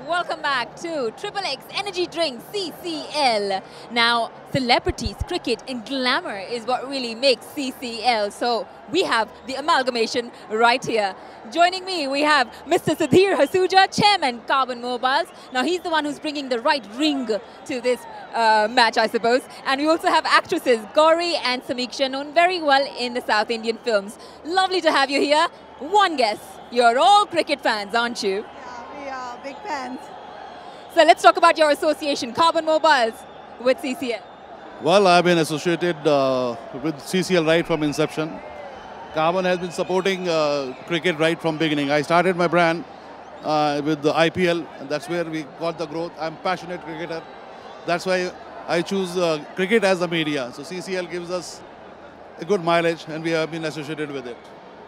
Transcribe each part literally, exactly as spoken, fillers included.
welcome back to Triple X Energy Drink C C L. Now, celebrities, cricket and glamour is what really makes C C L. So we have the amalgamation right here. Joining me, we have Mister Sudhir Hasuja, Chairman, Carbon Mobiles. Now, he's the one who's bringing the right ring to this uh, match, I suppose. And we also have actresses Gauri and Samiksha, known very well in the South Indian films. Lovely to have you here. One guess, you're all cricket fans, aren't you? We are big fans. So let's talk about your association, Carbon Mobiles, with C C L. Well, I've been associated uh, with C C L right from inception. Carbon has been supporting uh, cricket right from beginning. I started my brand uh, with the I P L, and that's where we got the growth. I'm a passionate cricketer. That's why I choose uh, cricket as a media. So C C L gives us a good mileage, and we have been associated with it.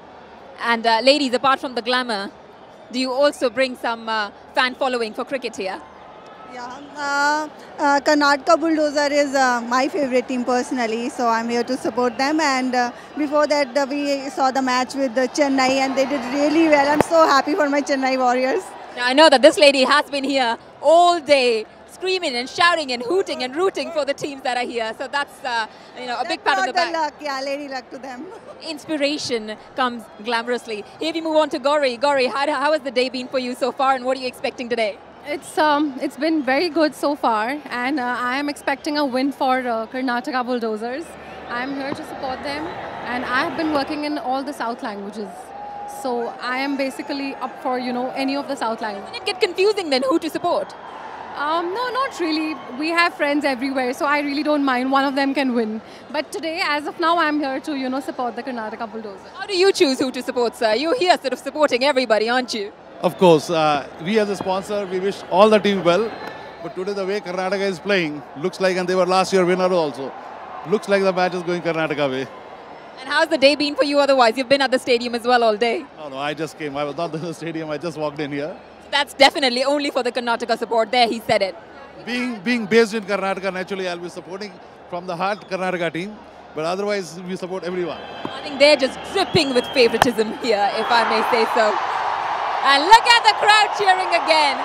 And uh, ladies, apart from the glamour, do you also bring some uh, fan following for cricket here? Yeah, uh, uh, Karnataka Bulldozer is uh, my favorite team personally, so I'm here to support them. And uh, before that, uh, we saw the match with uh, Chennai, and they did really well. I'm so happy for my Chennai Warriors. Now, I know that this lady has been here all day, screaming and shouting and hooting and rooting for the teams that are here. So that's uh, you know a big pat on the back. Luck, yeah, lady luck to them. Inspiration comes glamorously. Here we move on to Gauri. Gauri, how, how has the day been for you so far, and what are you expecting today? It's um, it's been very good so far, and uh, I am expecting a win for uh, Karnataka Bulldozers. I'm here to support them, and I have been working in all the South languages. So I am basically up for, you know, any of the South languages. Doesn't it get confusing then who to support? Um, no, not really. We have friends everywhere, so I really don't mind. One of them can win. But today, as of now, I'm here to, you know, support the Karnataka Bulldozers. How do you choose who to support, sir? You're here sort of supporting everybody, aren't you? Of course, uh, we as a sponsor, we wish all the team well. But today, the way Karnataka is playing, looks like, and they were last year winner also, looks like the match is going Karnataka way. And how's the day been for you otherwise? You've been at the stadium as well all day. No, no, I just came. I was not in the stadium. I just walked in here. That's definitely only for the Karnataka support. There, he said it. Being being based in Karnataka, naturally, I'll be supporting from the heart Karnataka team. But otherwise, we support everyone. I think they're just dripping with favoritism here, if I may say so. And look at the crowd cheering again.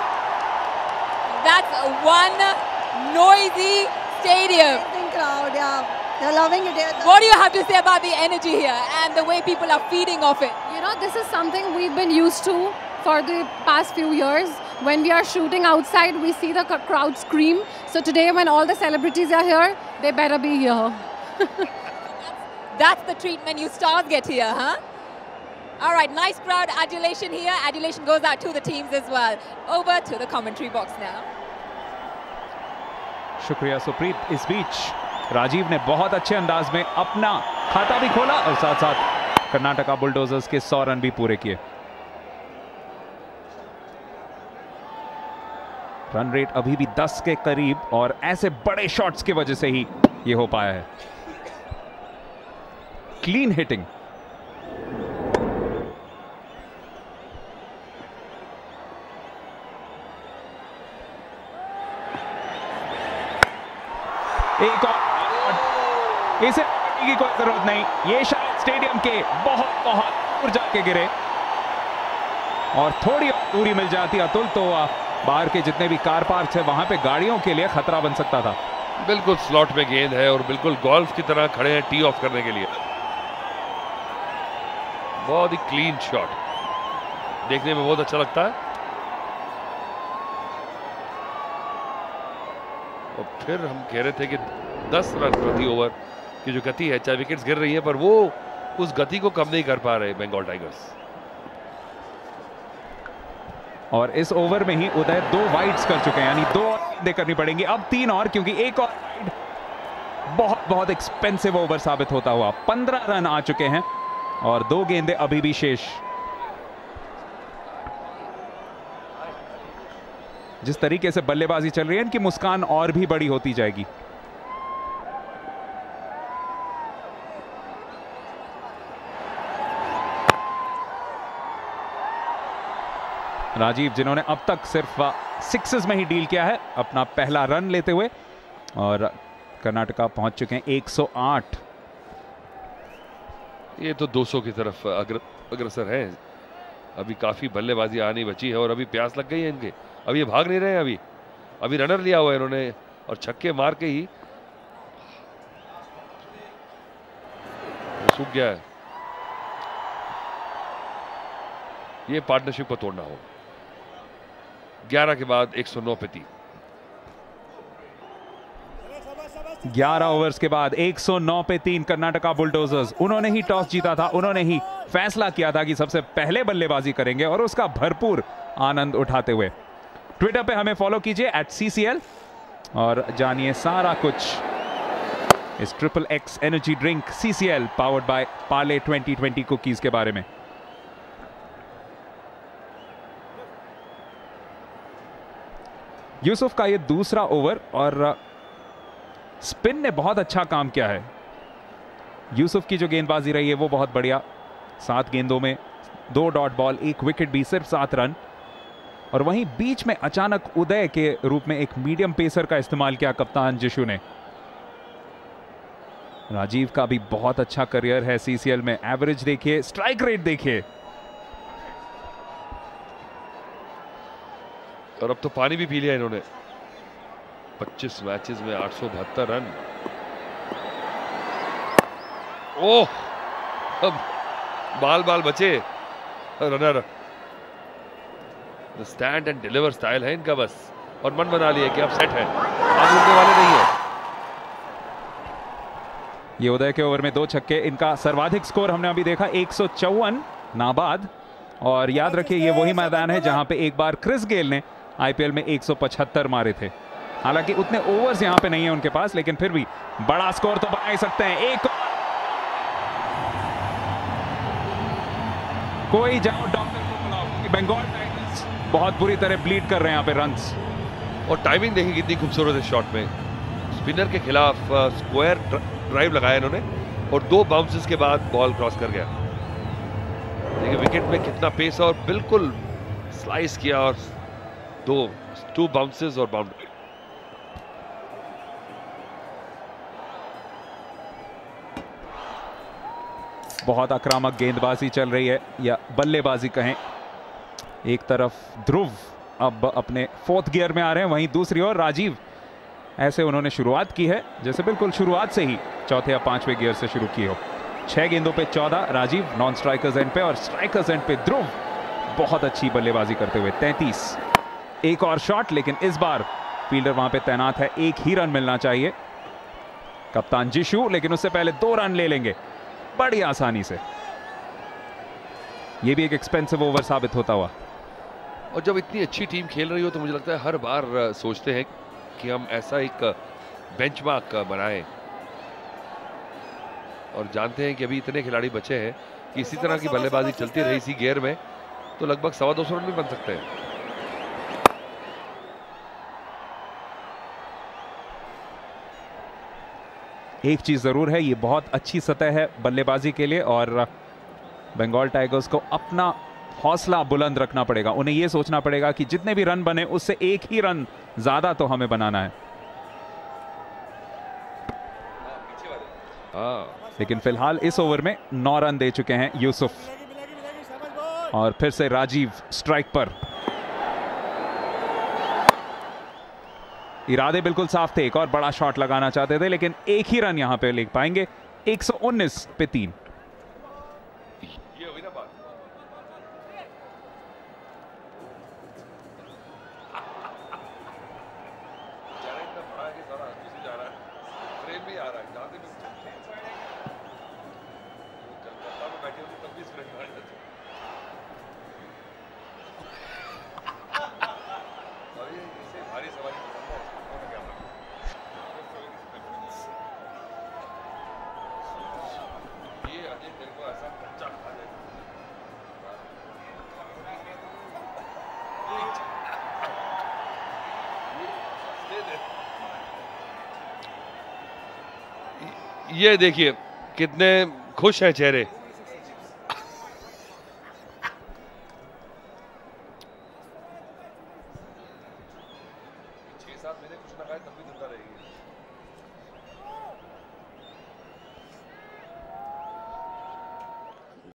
That's one noisy stadium. Amazing crowd, yeah. They're loving it here. What do you have to say about the energy here and the way people are feeding off it? You know, this is something we've been used to for the past few years. When we are shooting outside, we see the crowd scream. So today, when all the celebrities are here, they better be here. That's the treatment you stars get here, huh? All right, nice crowd, adulation here. Adulation goes out to the teams as well. Over to the commentary box now. शुक्रिया सुप्रीत. इस बीच राजीव ने बहुत अच्छे अंदाज में अपना खाता भी खोला और साथ साथ कर्नाटका बुलडोजर्स के सौ रन भी पूरे किए. रन रेट अभी भी दस के करीब और ऐसे बड़े शॉट्स की वजह से ही ये हो पाया है. Clean hitting. एक और इसे की कोई जरूरत नहीं. ये शायद स्टेडियम के बहुत बहुत दूर जाके गिरे और थोड़ी दूरी मिल जाती अतुल तो बाहर के जितने भी कार पार्क है वहां पे गाड़ियों के लिए खतरा बन सकता था. बिल्कुल स्लॉट में गेंद है और बिल्कुल गोल्फ की तरह खड़े हैं टी ऑफ करने के लिए. बहुत ही क्लीन शॉट, देखने में बहुत अच्छा लगता है. और फिर हम कह रहे थे कि दस रन प्रति ओवर की जो गति है, चाहे विकेट्स गिर रही है पर वो उस गति को कम नहीं कर पा रहे बंगाल टाइगर्स. और इस ओवर में ही उदय दो वाइड्स कर चुके हैं, यानी दो और गेंदें करनी पड़ेंगी. अब तीन और, क्योंकि एक और वाइड बहुत बहुत एक्सपेंसिव ओवर साबित होता हुआ. पंद्रह रन आ चुके हैं और दो गेंदें अभी भी शेष. जिस तरीके से बल्लेबाजी चल रही है, इनकी मुस्कान और भी बड़ी होती जाएगी. राजीव, जिन्होंने अब तक सिर्फ सिक्सेस में ही डील किया है, अपना पहला रन लेते हुए, और कर्नाटका पहुंच चुके हैं एक सौ आठ. ये तो दो सौ की तरफ अग्र, अग्रसर है. अभी काफी बल्लेबाजी आनी बची है और अभी प्यास लग गई है इनके. अभी ये भाग नहीं रहे हैं, अभी अभी रनर लिया हुआ है इन्होंने और छक्के मार के ही सूख गया है। ये पार्टनरशिप को तोड़ना हो। ग्यारह के बाद एक सौ नौ पे तीन। ग्यारह ओवर्स के बाद एक सौ नौ पे तीन कर्नाटका बुलडोजर्स। उन्होंने ही टॉस जीता था, उन्होंने ही फैसला किया था कि सबसे पहले बल्लेबाजी करेंगे और उसका भरपूर आनंद उठाते हुए। ट्विटर पे हमें फॉलो कीजिए एट सी सी एल और जानिए सारा कुछ इस triple X energy drink C C L powered by Parle twenty twenty cookies के बारे में। यूसुफ का ये दूसरा ओवर और स्पिन ने बहुत अच्छा काम किया है। यूसुफ की जो गेंदबाजी रही है वो बहुत बढ़िया। सात गेंदों में दो डॉट बॉल, एक विकेट भी, सिर्फ सात रन। और वहीं बीच में अचानक उदय के रूप में एक मीडियम पेसर का इस्तेमाल किया कप्तान जिशु ने। राजीव का भी बहुत अच्छा करियर है सी सी एल में। एवरेज देखिए, स्ट्राइक रेट देखिए। और अब तो पानी भी पी लिया इन्होंने। पच्चीस मैचेस में आठ सौ बहत्तर रन। ओह, अब बाल बाल बचे। Runner stand and deliver style है इनका बस, और मन बना लिया कि अब सेट है, आगे उठने वाले नहीं है। ये उदय के ओवर में दो छक्के। इनका सर्वाधिक स्कोर हमने अभी देखा एक सौ चौवन नाबाद। और याद रखिए ये वही मैदान है जहां पे एक बार क्रिस गेल ने आई पी एल में एक सौ पचहत्तर मारे थे। हालांकि उतने ओवर्स यहां पे नहीं है उनके पास, लेकिन फिर भी बड़ा स्कोर तो बना ही सकते हैं। एक कोई जाओ डॉक्टर को बुलाओ, बंगाल टाइगर्स बहुत बुरी तरह ब्लीड कर रहे हैं यहाँ पे रन्स। और टाइमिंग देखिए कितनी खूबसूरत है शॉट में। स्पिनर के खिलाफ स्क्वायर ड्राइव लगाया इन्होंने और दो बाउंसेस के बाद बॉल क्रॉस कर गया। देखिए विकेट में कितना पेस और बिल्कुल स्लाइस किया और दो टू बाउंसेस और बाउंड्री। बहुत आक्रामक गेंदबाजी चल रही है या बल्लेबाजी कहें। एक तरफ ध्रुव अब अपने फोर्थ गियर में आ रहे हैं, वहीं दूसरी ओर राजीव। ऐसे उन्होंने शुरुआत की है जैसे बिल्कुल शुरुआत से ही चौथे या पांचवें गियर से शुरू की हो। छह गेंदों पे चौदह राजीव नॉन स्ट्राइकर्स एंड पे, और स्ट्राइकर्स एंड पे ध्रुव बहुत अच्छी बल्लेबाजी करते हुए तैंतीस। एक और शॉट, लेकिन इस बार फील्डर वहां पे तैनात है, एक ही रन मिलना चाहिए। कप्तान जिशु लेकिन उससे पहले दो रन ले लेंगे बड़ी आसानी से। यह भी एक एक्सपेंसिव ओवर साबित होता हुआ। और जब इतनी अच्छी टीम खेल रही हो तो मुझे लगता है हर बार सोचते हैं कि हम ऐसा एक बेंचमार्क बनाएं, और जानते हैं कि अभी इतने खिलाड़ी बचे हैं कि इसी तरह की बल्लेबाजी चलती रही इसी गियर में तो लगभग सवा दो सौ रन भी बन सकते हैं। एक चीज जरूर है, ये बहुत अच्छी सतह है बल्लेबाजी के लिए, और बंगाल टाइगर्स को अपना हौसला बुलंद रखना पड़ेगा। उन्हें यह सोचना पड़ेगा कि जितने भी रन बने उससे एक ही रन ज्यादा तो हमें बनाना है। लेकिन फिलहाल इस ओवर में नौ रन दे चुके हैं यूसुफ, और फिर से राजीव स्ट्राइक पर। इरादे बिल्कुल साफ थे, एक और बड़ा शॉट लगाना चाहते थे, लेकिन एक ही रन यहां पे ले पाएंगे। एक सौ उन्नीस पे तीन। ये हुई ना बात। ये देखिए कितने खुश हैं चेहरे। छह सात महीने कुछ ना खाए तब भी जिंदा रहेगी।